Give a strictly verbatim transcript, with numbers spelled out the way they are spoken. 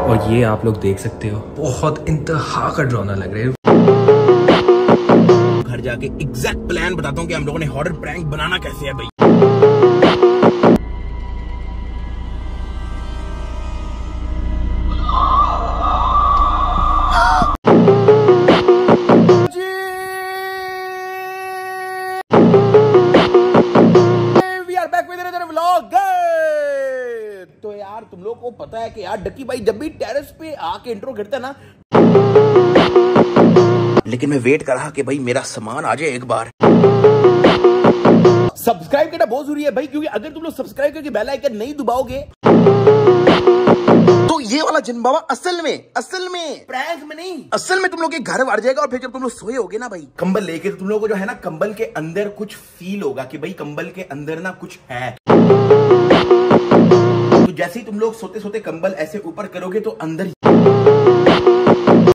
और ये आप लोग देख सकते हो, बहुत इंतहा का ड्रामा लग रहा है। घर जाके एग्जैक्ट प्लान बताता हूँ कि हम लोगों ने हॉरर प्रैंक बनाना कैसे है भाई। तो यार तुम लोग को पता है कि यार डक्की भाई जब भी टेरेस पे आके इंट्रो करता है ना, लेकिन मैं वेट कर रहा कि भाई मेरा सामान आ जाए एक बार। सब्सक्राइब करना बहुत जरूरी है भाई, क्योंकि अगर तुम लोग सब्सक्राइब करके बेल आइकन नहीं दबाओगे तो ये वाला जिन बाबा असल में असल में प्रैंक में नहीं, असल में तुम लोग के घर वार जाएगा। और फिर जब तुम लोग सोए होगे ना भाई कंबल लेके, तो तुम लोगों को जो है ना कंबल के अंदर कुछ फील होगा कि भाई कंबल के अंदर ना कुछ है। तो जैसे ही तुम लोग सोते सोते कंबल ऐसे ऊपर करोगे तो अंदर